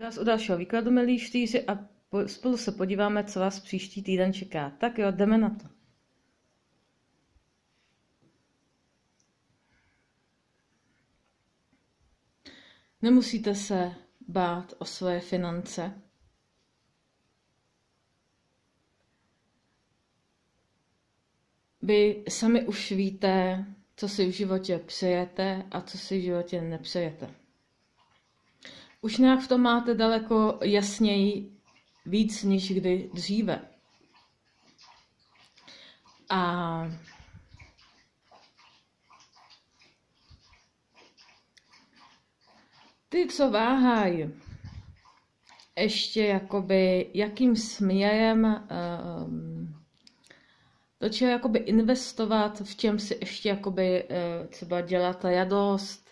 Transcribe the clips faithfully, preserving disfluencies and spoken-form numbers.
Vás u dalšího výkladu, milí čtyři, a po, spolu se podíváme, co vás příští týden čeká. Tak jo, jdeme na to. Nemusíte se bát o své finance. Vy sami už víte, co si v životě přejete a co si v životě nepřejete. Už nějak v tom máte daleko jasněji víc než kdy dříve. A ty, co váhají, ještě jakoby, jakým směrem um, do čeho jakoby investovat, v čem si ještě jakoby uh, třeba dělat radost,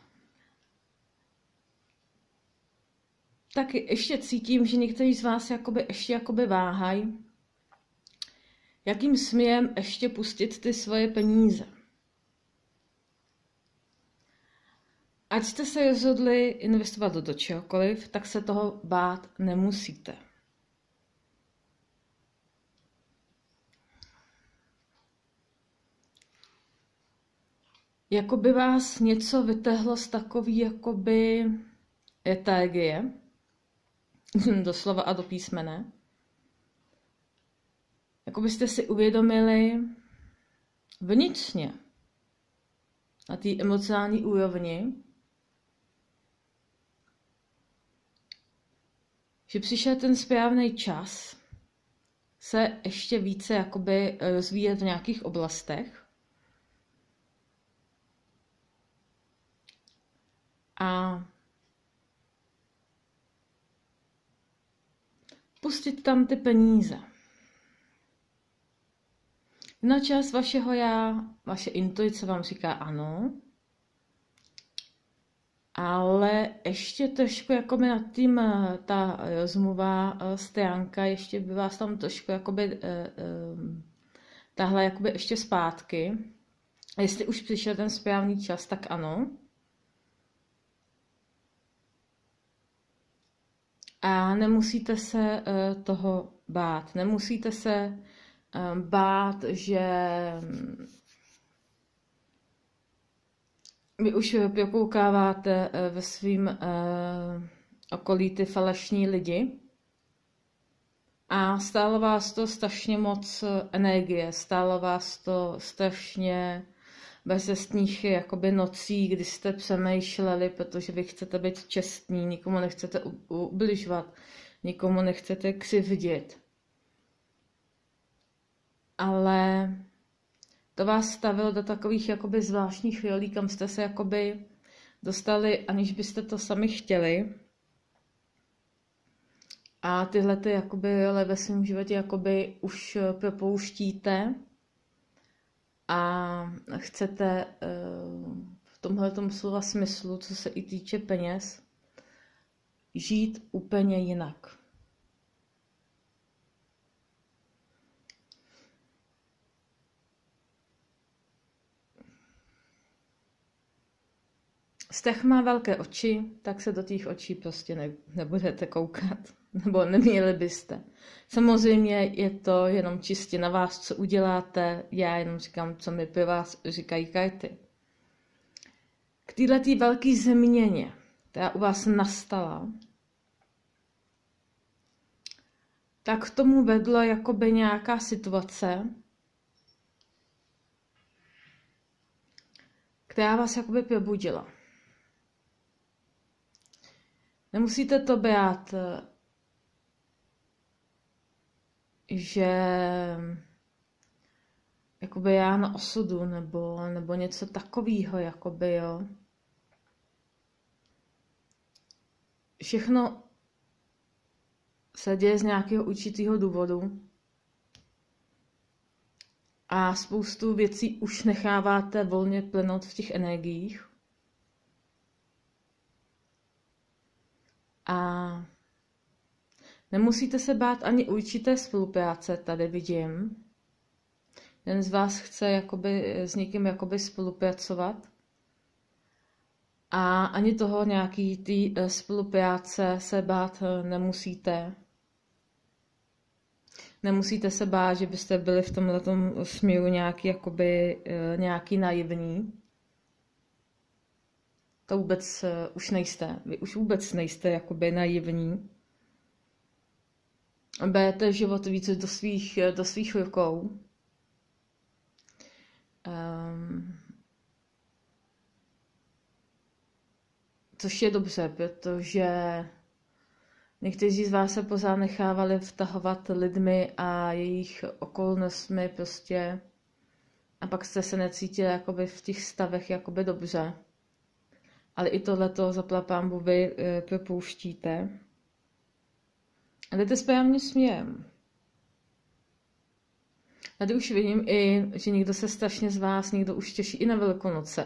tak ještě cítím, že někteří z vás jakoby ještě jakoby váhají, jakým směrem ještě pustit ty svoje peníze. Ať jste se rozhodli investovat do čehokoliv, tak se toho bát nemusíte. Jakoby vás něco vytehlo z takový jakoby letargie, doslova a do písmene. Jakoby jste si uvědomili vnitřně, na té emocionální úrovni, že přišel ten správný čas se ještě více jakoby rozvíjet v nějakých oblastech. A pustit tam ty peníze. Na část vašeho já, vaše intuice vám říká ano, ale ještě trošku jakoby nad tím ta rozumová stránka, ještě by vás tam trošku jakoby tahle jakoby ještě zpátky. A jestli už přišel ten správný čas, tak ano. A nemusíte se toho bát. Nemusíte se bát, že vy už prokoukáváte ve svým okolí ty falešní lidi a stálo vás to strašně moc energie, stálo vás to strašně bezcestných jakoby nocí, kdy jste přemýšleli, protože vy chcete být čestní, nikomu nechcete ubližovat, nikomu nechcete křivdit. Ale to vás stavilo do takových jakoby zvláštních rolí, kam jste se jakoby dostali, aniž byste to sami chtěli. A tyhle ty jakoby role ve svém životě jakoby už propouštíte a chcete v tomhletom slova smyslu, co se i týče peněz, žít úplně jinak. Strach má velké oči, tak se do těch očí prostě ne, nebudete koukat, nebo neměli byste. Samozřejmě je to jenom čistě na vás, co uděláte, já jenom říkám, co mi pro vás říkají karty. K této velké změně, která u vás nastala, tak k tomu vedlo jakoby nějaká situace, která vás jakoby probudila. Nemusíte to brát, že jakoby já na osudu, nebo, nebo něco takového, jakoby, jo. Všechno se děje z nějakého určitého důvodu a spoustu věcí už necháváte volně plynout v těch energiích. A nemusíte se bát ani určité spolupráce, tady vidím. Jeden z vás chce jakoby s někým jakoby spolupracovat. A ani toho nějaký tý spolupráce se bát nemusíte. Nemusíte se bát, že byste byli v tomhletom směru nějaký, jakoby, nějaký naivní. To vůbec už nejste. Vy už vůbec nejste jakoby naivní. Berete život více do svých, do svých rukou. Um, což je dobře, protože někteří z vás se pořád nechávali vtahovat lidmi a jejich okolnostmi prostě a pak jste se necítili jakoby v těch stavech jakoby dobře. Ale i tohleto zapla pánbu vy e, propouštíte. A jdete správně směrem. Tady už vidím i, že někdo se strašně z vás, někdo už těší i na Velikonoce.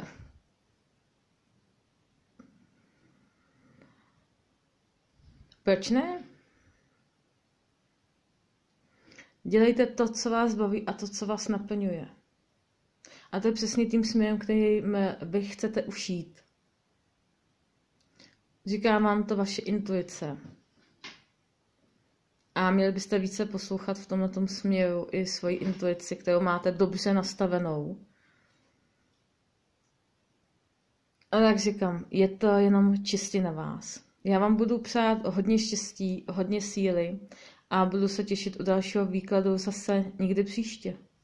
Proč ne? Dělejte to, co vás baví a to, co vás naplňuje. A to je přesně tím směrem, kterým vy chcete ušít. Říká vám to vaše intuice. A měli byste více poslouchat v tomto směru i svoji intuici, kterou máte dobře nastavenou. A tak říkám, je to jenom čistě na vás. Já vám budu přát hodně štěstí, hodně síly a budu se těšit u dalšího výkladu zase někdy příště.